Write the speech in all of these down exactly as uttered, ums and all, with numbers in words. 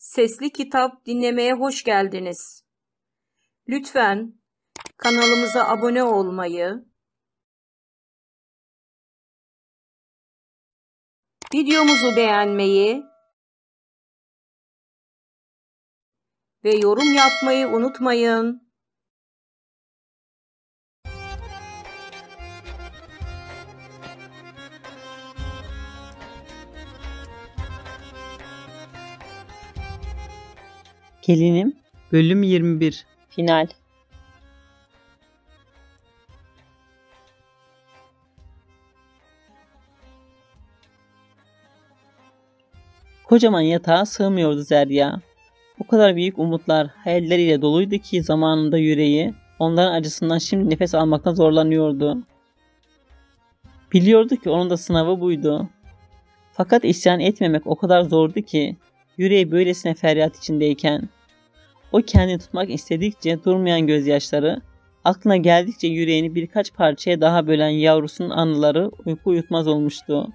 Sesli kitap dinlemeye hoş geldiniz. Lütfen kanalımıza abone olmayı, videomuzu beğenmeyi ve yorum yapmayı unutmayın. Gelinim Bölüm yirmi bir Final. Kocaman yatağa sığmıyordu Zerya. O kadar büyük umutlar, hayalleriyle doluydu ki zamanında yüreği onların acısından şimdi nefes almakta zorlanıyordu. Biliyordu ki onun da sınavı buydu. Fakat isyan etmemek o kadar zordu ki yüreği böylesine feryat içindeyken. O kendini tutmak istedikçe durmayan gözyaşları, aklına geldikçe yüreğini birkaç parçaya daha bölen yavrusunun anıları uyku uyutmaz olmuştu.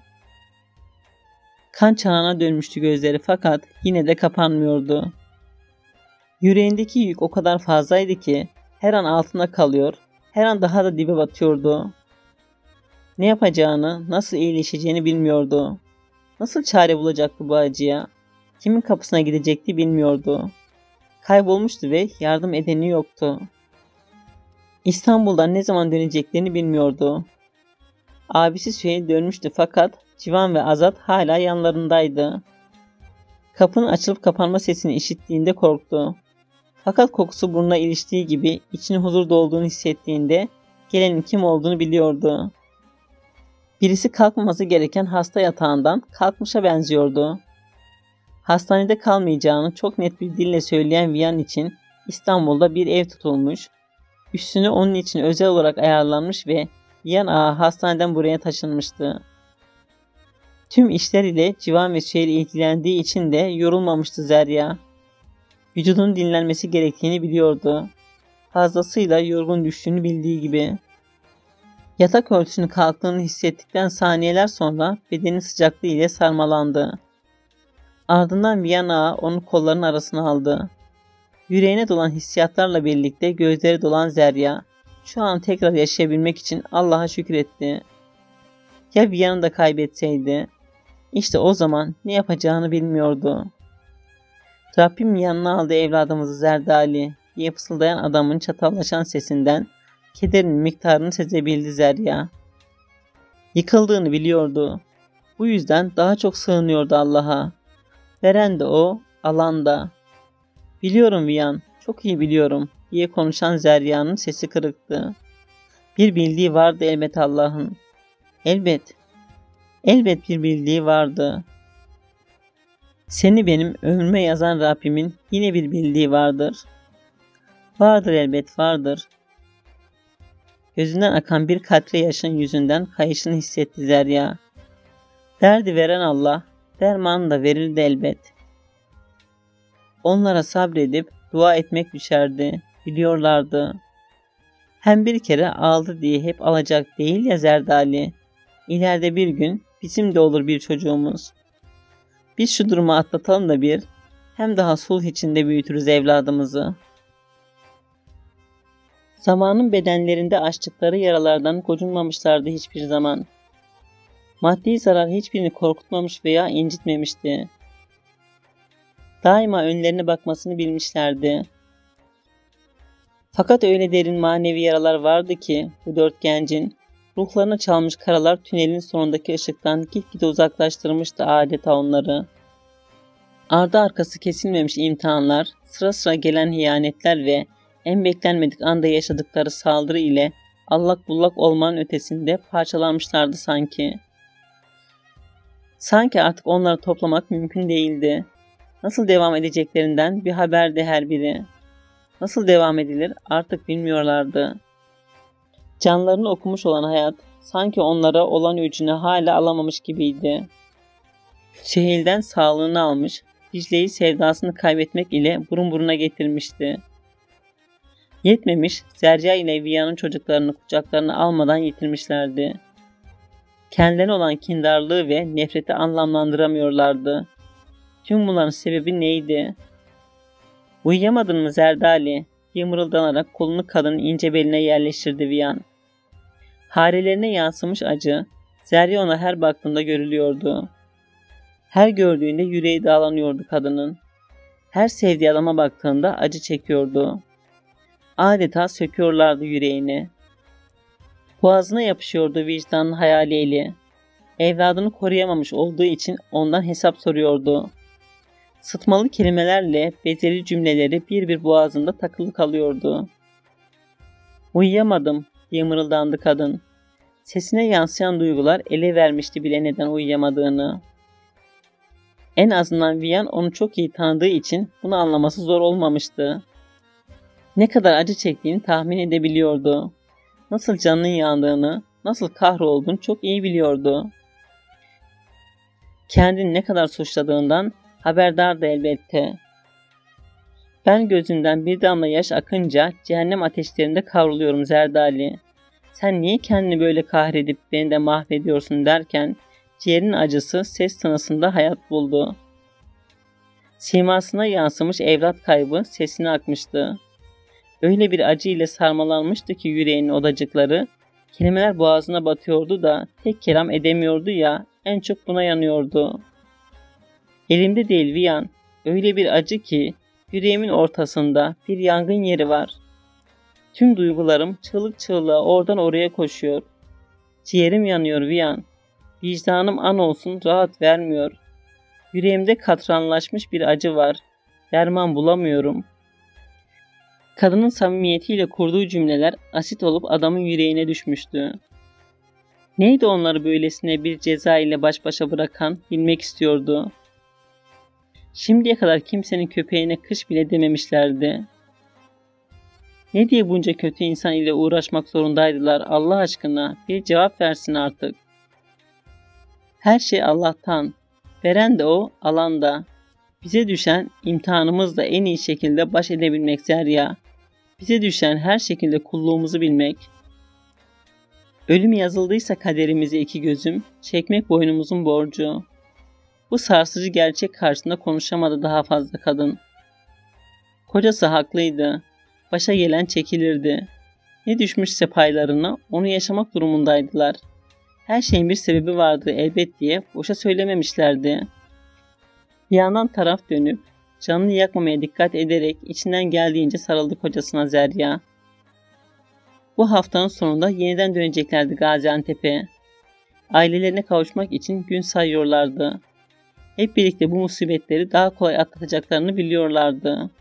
Kan çanağına dönmüştü gözleri fakat yine de kapanmıyordu. Yüreğindeki yük o kadar fazlaydı ki her an altında kalıyor, her an daha da dibe batıyordu. Ne yapacağını, nasıl iyileşeceğini bilmiyordu. Nasıl çare bulacaktı bu acıya? Kimin kapısına gidecekti bilmiyordu. Kaybolmuştu ve yardım edeni yoktu. İstanbul'dan ne zaman döneceklerini bilmiyordu. Abisi Süheyl dönmüştü fakat Civan ve Azat hala yanlarındaydı. Kapının açılıp kapanma sesini işittiğinde korktu. Fakat kokusu burnuna iliştiği gibi içine huzur dolduğunu hissettiğinde gelenin kim olduğunu biliyordu. Birisi kalkmaması gereken hasta yatağından kalkmışa benziyordu. Hastanede kalmayacağını çok net bir dille söyleyen Viyan için İstanbul'da bir ev tutulmuş, üstüne onun için özel olarak ayarlanmış ve Viyan ağa hastaneden buraya taşınmıştı. Tüm işler ile Civan ve Süheyl ilgilendiği için de yorulmamıştı Zerya. Vücudunun dinlenmesi gerektiğini biliyordu. Fazlasıyla yorgun düştüğünü bildiği gibi. Yatak örtüsünü kalktığını hissettikten saniyeler sonra bedenin sıcaklığı ile sarmalandı. Ardından Viyan ağa onu kollarının arasına aldı. Yüreğine dolan hissiyatlarla birlikte gözleri dolan Zerya şu an tekrar yaşayabilmek için Allah'a şükür etti. Ya Viyan'ı da kaybetseydi? İşte o zaman ne yapacağını bilmiyordu. Rabbim yanına aldı evladımızı Zerdali diye fısıldayan adamın çatallaşan sesinden kederin miktarını sezebildi Zerya. Yıkıldığını biliyordu. Bu yüzden daha çok sığınıyordu Allah'a. Veren de o, alan da. Biliyorum Viyan, çok iyi biliyorum diye konuşan Zerya'nın sesi kırıktı. Bir bildiği vardı elbet Allah'ın. Elbet, elbet bir bildiği vardı. Seni benim ömrüme yazan Rabbimin yine bir bildiği vardır. Vardır elbet vardır. Gözünden akan bir katre yaşın yüzünden kayışını hissetti Zerya. Derdi veren Allah, dermanı da verirdi elbet. Onlara sabredip dua etmek düşerdi, biliyorlardı. Hem bir kere aldı diye hep alacak değil ya Zerdali. İleride bir gün bizim de olur bir çocuğumuz. Biz şu durumu atlatalım da bir, hem daha sulh içinde büyütürüz evladımızı. Zamanın bedenlerinde açtıkları yaralardan gocunmamışlardı hiçbir zaman. Maddi zarar hiçbirini korkutmamış veya incitmemişti. Daima önlerine bakmasını bilmişlerdi. Fakat öyle derin manevi yaralar vardı ki bu dört gencin ruhlarına çalmış karalar tünelin sonundaki ışıktan gitgide uzaklaştırmıştı adeta onları. Ardı arkası kesilmemiş imtihanlar, sıra sıra gelen hiyanetler ve en beklenmedik anda yaşadıkları saldırı ile allak bullak olmanın ötesinde parçalanmışlardı sanki. Sanki artık onları toplamak mümkün değildi. Nasıl devam edeceklerinden bir haberdi her biri. Nasıl devam edilir artık bilmiyorlardı. Canlarını okumuş olan hayat sanki onlara olan öcünü hala alamamış gibiydi. Süheyl'den sağlığını almış, Dicle'yi sevdasını kaybetmek ile burun buruna getirmişti. Yetmemiş, Zerya ile Viyan'ın çocuklarını kucaklarına almadan yitirmişlerdi. Kendilerine olan kindarlığı ve nefreti anlamlandıramıyorlardı. Tüm bunların sebebi neydi? Uyuyamadın mı Zerdali? diye mırıldanarak kolunu kadının ince beline yerleştirdi Viyan. Harelerine yansımış acı, Zerya ona her baktığında görülüyordu. Her gördüğünde yüreği dağlanıyordu kadının. Her sevdiği adama baktığında acı çekiyordu. Adeta söküyorlardı yüreğini. Boğazına yapışıyordu vicdanın hayaliyle. Evladını koruyamamış olduğu için ondan hesap soruyordu. Sıtmalı kelimelerle bezeli cümleleri bir bir boğazında takılı kalıyordu. Uyuyamadım diye mırıldandı kadın. Sesine yansıyan duygular ele vermişti bile neden uyuyamadığını. En azından Viyan onu çok iyi tanıdığı için bunu anlaması zor olmamıştı. Ne kadar acı çektiğini tahmin edebiliyordu. Nasıl canının yandığını, nasıl kahrolduğunu çok iyi biliyordu. Kendini ne kadar suçladığından haberdardı elbette. Ben gözünden bir damla yaş akınca cehennem ateşlerinde kavruluyorum Zerdali. Sen niye kendini böyle kahredip beni de mahvediyorsun derken ciğerin acısı ses tınısında hayat buldu. Simasına yansımış evlat kaybı sesine akmıştı. Öyle bir acı ile sarmalanmıştı ki yüreğinin odacıkları, kelimeler boğazına batıyordu da tek kelam edemiyordu ya, en çok buna yanıyordu. Elimde değil Viyan, öyle bir acı ki yüreğimin ortasında bir yangın yeri var. Tüm duygularım çığlık çığlığa oradan oraya koşuyor. Ciğerim yanıyor Viyan, vicdanım an olsun rahat vermiyor. Yüreğimde katranlaşmış bir acı var, derman bulamıyorum. Kadının samimiyetiyle kurduğu cümleler asit olup adamın yüreğine düşmüştü. Neydi onları böylesine bir ceza ile baş başa bırakan bilmek istiyordu. Şimdiye kadar kimsenin köpeğine kış bile dememişlerdi. Ne diye bunca kötü insan ile uğraşmak zorundaydılar Allah aşkına, bir cevap versin artık. Her şey Allah'tan, veren de o, alan da. Bize düşen imtihanımızla en iyi şekilde baş edebilmek Zerya. Bize düşen her şekilde kulluğumuzu bilmek. Ölüm yazıldıysa kaderimize iki gözüm, çekmek boynumuzun borcu. Bu sarsıcı gerçek karşısında konuşamadı daha fazla kadın. Kocası haklıydı. Başa gelen çekilirdi. Ne düşmüşse paylarına onu yaşamak durumundaydılar. Her şeyin bir sebebi vardı elbet diye boşa söylememişlerdi. Bir yandan taraf dönüp canını yakmamaya dikkat ederek içinden geldiğince sarıldı kocasına Zerya. Bu haftanın sonunda yeniden döneceklerdi Gaziantep'e. Ailelerine kavuşmak için gün sayıyorlardı. Hep birlikte bu musibetleri daha kolay atlatacaklarını biliyorlardı.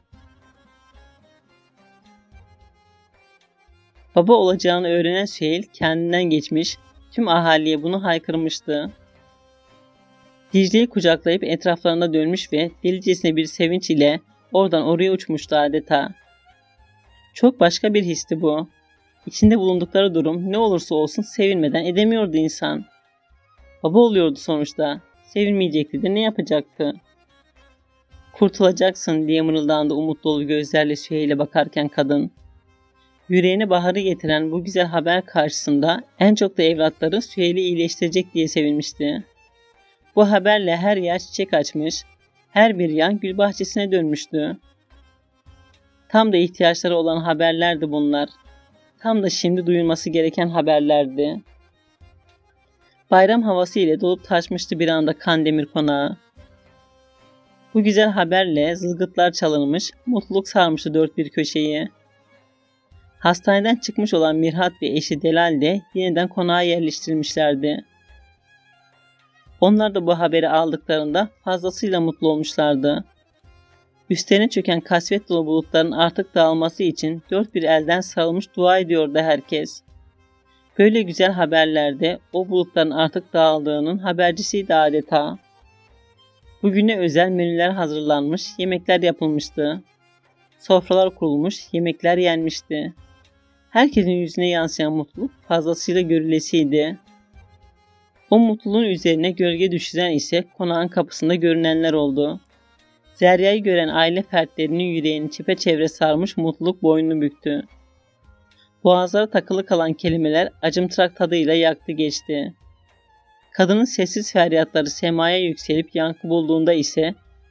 Baba olacağını öğrenen Süheyl kendinden geçmiş, tüm ahaliye bunu haykırmıştı. Dicle'yi kucaklayıp etraflarına dönmüş ve delicesine bir sevinç ile oradan oraya uçmuştu adeta. Çok başka bir histi bu. İçinde bulundukları durum ne olursa olsun sevinmeden edemiyordu insan. Baba oluyordu sonuçta. Sevinmeyecekti de ne yapacaktı? Kurtulacaksın diye mırıldandı umut dolu gözlerle Süheyl'e bakarken kadın. Yüreğine baharı getiren bu güzel haber karşısında en çok da evlatları Süheyl'i iyileştirecek diye sevinmişti. Bu haberle her yer çiçek açmış, her bir yan gül bahçesine dönmüştü. Tam da ihtiyaçları olan haberlerdi bunlar. Tam da şimdi duyulması gereken haberlerdi. Bayram havası ile dolup taşmıştı bir anda Kandemir konağı. Bu güzel haberle zılgıtlar çalınmış, mutluluk sarmıştı dört bir köşeyi. Hastaneden çıkmış olan Mirhat ve eşi Delal de yeniden konağa yerleştirilmişlerdi. Onlar da bu haberi aldıklarında fazlasıyla mutlu olmuşlardı. Üstlerine çöken kasvet dolu bulutların artık dağılması için dört bir elden sarılmış dua ediyordu herkes. Böyle güzel haberlerde o bulutların artık dağıldığının habercisiydi adeta. Bugüne özel menüler hazırlanmış, yemekler yapılmıştı. Sofralar kurulmuş, yemekler yenmişti. Herkesin yüzüne yansıyan mutluluk fazlasıyla görülesiydi. O mutluluğun üzerine gölge düşüren ise konağın kapısında görünenler oldu. Zerya'yı gören aile fertlerinin yüreğini çepeçevre sarmış mutluluk boynunu büktü. Boğazlara takılı kalan kelimeler acımtırak tadıyla yaktı geçti. Kadının sessiz feryatları semaya yükselip yankı bulduğunda ise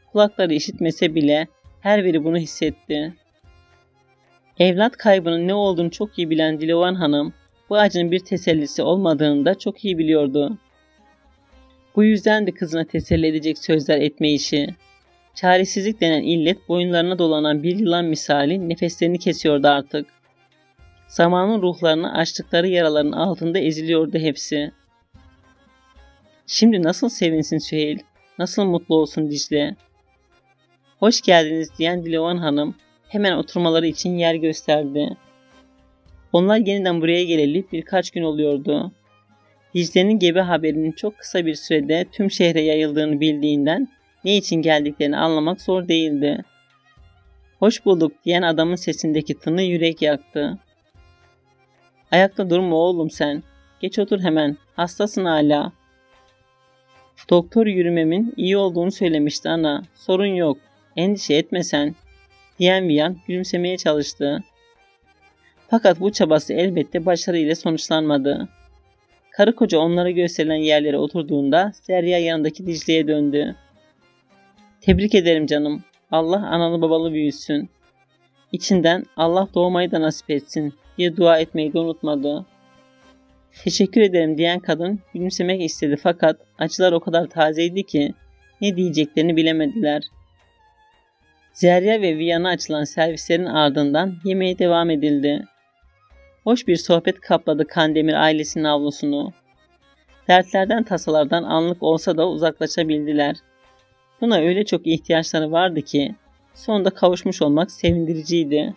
Kulakları işitmese bile her biri bunu hissetti. Evlat kaybının ne olduğunu çok iyi bilen Dilovan Hanım, bu acının bir tesellisi olmadığını da çok iyi biliyordu. Bu yüzden de kızına teselli edecek sözler etmeyişi, çaresizlik denen illet boyunlarına dolanan bir yılan misali nefeslerini kesiyordu artık. Zamanın ruhlarını açtıkları yaraların altında eziliyordu hepsi. Şimdi nasıl sevinsin Süheyl, nasıl mutlu olsun Dicle? Hoş geldiniz diyen Dilovan Hanım hemen oturmaları için yer gösterdi. Onlar yeniden buraya geleli birkaç gün oluyordu. Dicle'nin gebe haberinin çok kısa bir sürede tüm şehre yayıldığını bildiğinden ne için geldiklerini anlamak zor değildi. Hoş bulduk diyen adamın sesindeki tını yürek yaktı. Ayakta durma oğlum sen. Geç otur hemen. Hastasın hala. Doktor yürümemin iyi olduğunu söylemişti ana. Sorun yok. Endişe etme sen. Diyen Viyan gülümsemeye çalıştı. Fakat bu çabası elbette başarıyla sonuçlanmadı. Karı koca onlara gösterilen yerlere oturduğunda Zerya yanındaki Dicle'ye döndü. Tebrik ederim canım. Allah analı babalı büyüsün. İçinden Allah doğmayı da nasip etsin diye dua etmeyi de unutmadı. Teşekkür ederim diyen kadın gülümsemek istedi fakat acılar o kadar tazeydi ki ne diyeceklerini bilemediler. Zerya ve Viyan'a açılan servislerin ardından yemeğe devam edildi. Hoş bir sohbet kapladı Kandemir ailesinin avlusunu. Dertlerden tasalardan anlık olsa da uzaklaşabildiler. Buna öyle çok ihtiyaçları vardı ki sonunda kavuşmuş olmak sevindiriciydi.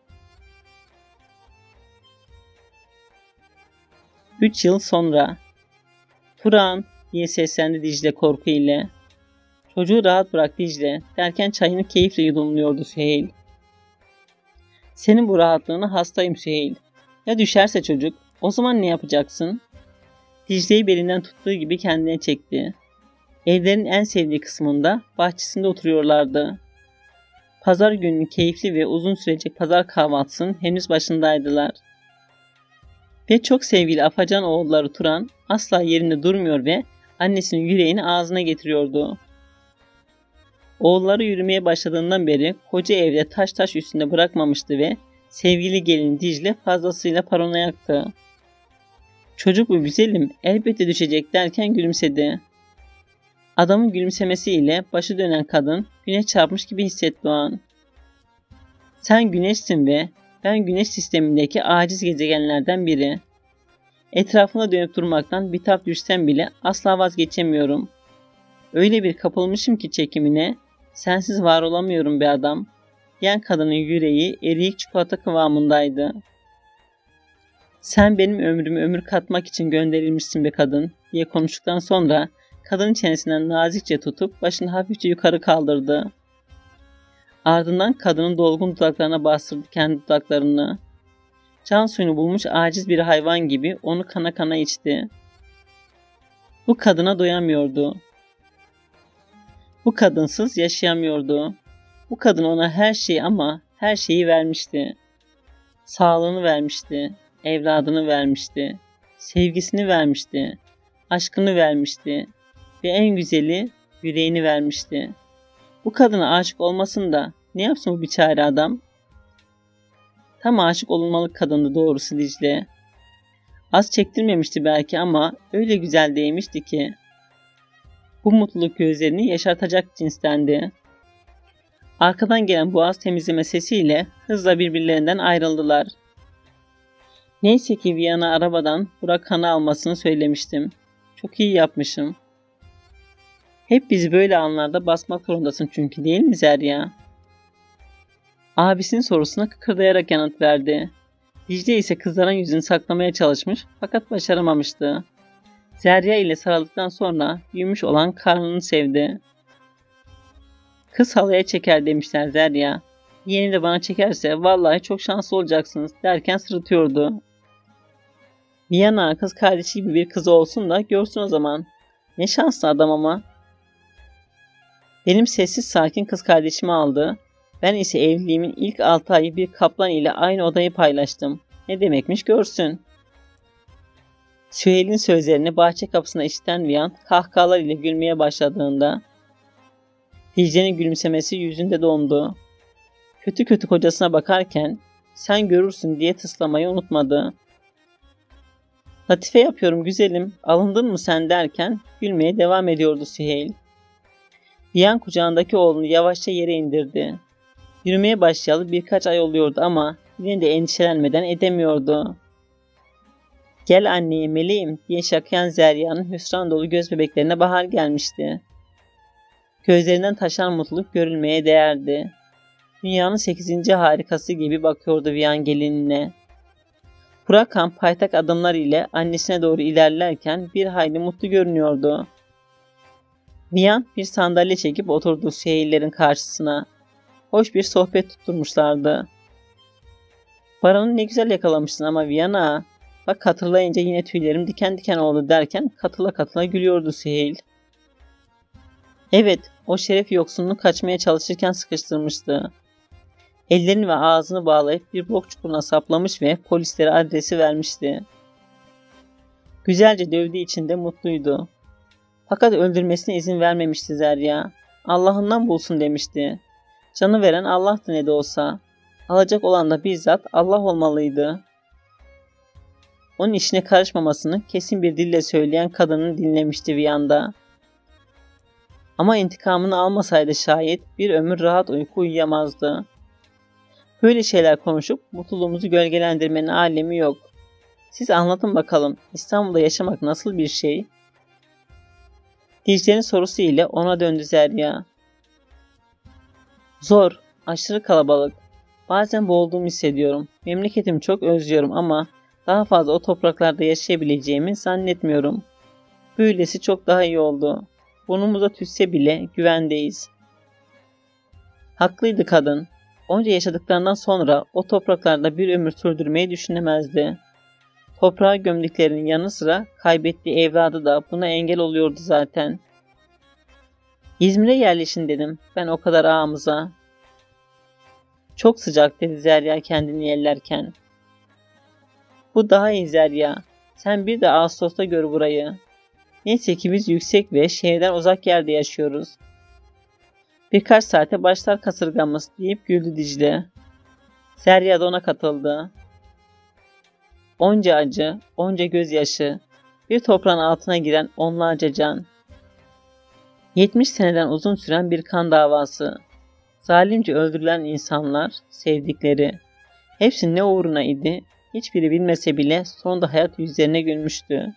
Üç yıl sonra. Turan diye seslendi Dicle korku ile. Çocuğu rahat bırak Dicle derken çayını keyifle yudumluyordu Süheyl. Senin bu rahatlığına hastayım Süheyl. Ya düşerse çocuk, o zaman ne yapacaksın? Dicle'yi belinden tuttuğu gibi kendine çekti. Evlerin en sevdiği kısmında bahçesinde oturuyorlardı. Pazar gününün keyifli ve uzun sürecek pazar kahvaltısının henüz başındaydılar. Ve çok sevgili Afacan oğulları Turan asla yerinde durmuyor ve annesinin yüreğini ağzına getiriyordu. Oğulları yürümeye başladığından beri koca evde taş taş üstünde bırakmamıştı ve sevgili gelin Dicle fazlasıyla paranoyaktı. Çocuk bu güzelim elbette düşecek derken gülümsedi. Adamın gülümsemesiyle başı dönen kadın güneş çarpmış gibi hissetti o an. Sen güneşsin ve ben güneş sistemindeki aciz gezegenlerden biri. Etrafına dönüp durmaktan bitap düşsem bile asla vazgeçemiyorum. Öyle bir kapılmışım ki çekimine, sensiz var olamıyorum be adam. Diyen kadının yüreği eriyik çikolata kıvamındaydı. Sen benim ömrümü ömür katmak için gönderilmişsin be kadın diye konuştuktan sonra kadının çenesinden nazikçe tutup başını hafifçe yukarı kaldırdı. Ardından kadının dolgun dudaklarına bastırdı kendi dudaklarını. Can suyunu bulmuş aciz bir hayvan gibi onu kana kana içti. Bu kadına doyamıyordu. Bu kadınsız yaşayamıyordu. Bu kadın ona her şeyi ama her şeyi vermişti. Sağlığını vermişti, evladını vermişti, sevgisini vermişti, aşkını vermişti ve en güzeli yüreğini vermişti. Bu kadına aşık olmasın da ne yapsın bu biçare adam? Tam aşık olunmalık kadındı doğrusu Dicle. Az çektirmemişti belki ama öyle güzel değmişti ki. Bu mutluluk gözlerini yaşartacak cinstendi. Arkadan gelen boğaz temizleme sesiyle hızla birbirlerinden ayrıldılar. Neyse ki Viyana arabadan Burak Han'ı almasını söylemiştim. Çok iyi yapmışım. Hep bizi böyle anlarda basmak zorundasın çünkü değil mi Zerya? Abisinin sorusuna kıkırdayarak yanıt verdi. Dicle ise kızların yüzünü saklamaya çalışmış fakat başaramamıştı. Zerya ile sarıldıktan sonra büyümüş olan karnını sevdi. Kız halaya çeker demişler Zerya. Yeğeni de bana çekerse vallahi çok şanslı olacaksınız derken sırıtıyordu. Viyana kız kardeşi gibi bir kızı olsun da görsün o zaman. Ne şanslı adam ama. Benim sessiz sakin kız kardeşimi aldı. Ben ise evliliğimin ilk altı ayı bir kaplan ile aynı odayı paylaştım. Ne demekmiş görsün. Süheyl'in sözlerini bahçe kapısına işiten Viyan kahkahalar ile gülmeye başladığında Dicle'nin gülümsemesi yüzünde dondu. Kötü kötü kocasına bakarken sen görürsün diye tıslamayı unutmadı. Latife yapıyorum güzelim, alındın mı sen derken gülmeye devam ediyordu Süheyl. Viyan kucağındaki oğlunu yavaşça yere indirdi. Yürümeye başlayalı birkaç ay oluyordu ama yine de endişelenmeden edemiyordu. Gel anneye meleğim diye şakayan Zerya'nın hüsran dolu göz bebeklerine bahar gelmişti. Gözlerinden taşan mutluluk görülmeye değerdi. Dünyanın sekizinci harikası gibi bakıyordu Viyan gelinine. Burakan paytak adımlar ile annesine doğru ilerlerken bir hayli mutlu görünüyordu. Viyan bir sandalye çekip oturdu Süheyl'lerin karşısına. Hoş bir sohbet tutturmuşlardı. Baran'ı ne güzel yakalamışsın ama Viyan'a. Bak hatırlayınca yine tüylerim diken diken oldu derken katıla katıla gülüyordu Süheyl. Evet, o şeref yoksunluğu kaçmaya çalışırken sıkıştırmıştı. Ellerini ve ağzını bağlayıp bir bok çukuruna saplamış ve polislere adresi vermişti. Güzelce dövdüğü için de mutluydu. Fakat öldürmesine izin vermemişti Zerya. Allah'ından bulsun demişti. Canı veren Allah'tı ne de olsa. Alacak olan da bizzat Allah olmalıydı. Onun işine karışmamasını kesin bir dille söyleyen kadını dinlemişti Viyan'da. Ama intikamını almasaydı şayet bir ömür rahat uyku uyuyamazdı. Böyle şeyler konuşup mutluluğumuzu gölgelendirmenin alemi yok. Siz anlatın bakalım İstanbul'da yaşamak nasıl bir şey? Dicle'nin sorusu ile ona döndü Zerya. Zor, aşırı kalabalık. Bazen boğulduğumu hissediyorum. Memleketimi çok özlüyorum ama daha fazla o topraklarda yaşayabileceğimi zannetmiyorum. Böylesi çok daha iyi oldu. Burnumuza tütse bile güvendeyiz. Haklıydı kadın. Onca yaşadıklarından sonra o topraklarda bir ömür sürdürmeyi düşünemezdi. Toprağa gömdüklerinin yanı sıra kaybettiği evladı da buna engel oluyordu zaten. İzmir'e yerleşin dedim ben o kadar ağamıza. Çok sıcak dedi Zerya kendini yerlerken. Bu daha iyi Zerya. Sen bir de Ağustos'ta gör burayı. Neyse ki biz yüksek ve şehirden uzak yerde yaşıyoruz. Birkaç saate başlar kasırgamız deyip güldü Dicle. Zerya da ona katıldı. Onca acı, onca gözyaşı, bir toprağın altına giren onlarca can. Yetmiş seneden uzun süren bir kan davası. Zalimce öldürülen insanlar, sevdikleri. Hepsi ne uğruna idi, hiçbiri bilmese bile sonunda hayat yüzlerine gülmüştü.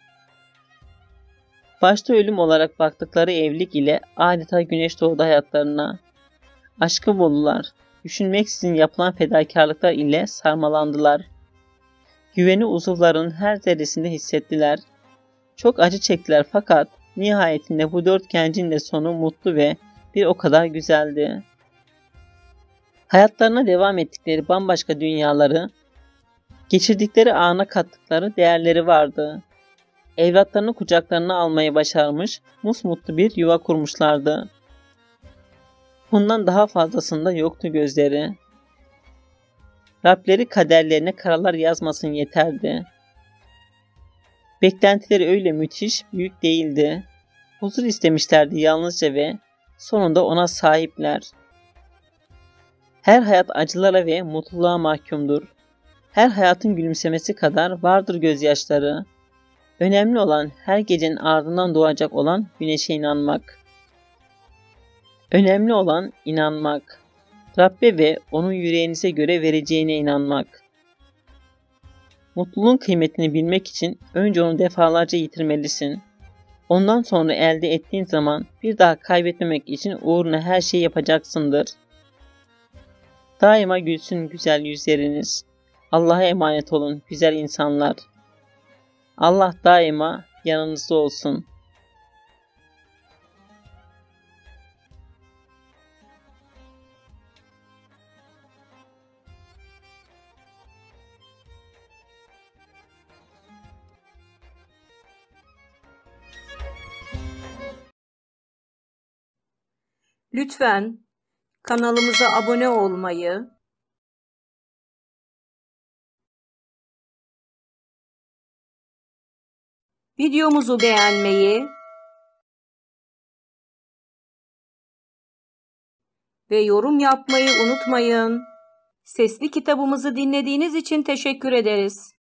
Başta ölüm olarak baktıkları evlilik ile adeta güneş doğdu hayatlarına. Aşkı buldular. Düşünmeksizin yapılan fedakarlıklar ile sarmalandılar. Güveni uzuvlarının her zerresinde hissettiler. Çok acı çektiler fakat nihayetinde bu dört gencin de sonu mutlu ve bir o kadar güzeldi. Hayatlarına devam ettikleri bambaşka dünyaları, geçirdikleri ana kattıkları değerleri vardı. Evlatlarını kucaklarına almayı başarmış, musmutlu bir yuva kurmuşlardı. Bundan daha fazlasında yoktu gözleri. Rableri kaderlerine karalar yazmasın yeterdi. Beklentileri öyle müthiş, büyük değildi. Huzur istemişlerdi yalnızca ve sonunda ona sahipler. Her hayat acılara ve mutluluğa mahkumdur. Her hayatın gülümsemesi kadar vardır gözyaşları. Önemli olan her gecenin ardından doğacak olan güneşe inanmak. Önemli olan inanmak. Rabbe ve onun yüreğinize göre vereceğine inanmak. Mutluluğun kıymetini bilmek için önce onu defalarca yitirmelisin. Ondan sonra elde ettiğin zaman bir daha kaybetmemek için uğruna her şeyi yapacaksındır. Daima gülsün güzel yüzleriniz. Allah'a emanet olun güzel insanlar. Allah daima yanınızda olsun. Lütfen kanalımıza abone olmayı, videomuzu beğenmeyi ve yorum yapmayı unutmayın. Sesli kitabımızı dinlediğiniz için teşekkür ederiz.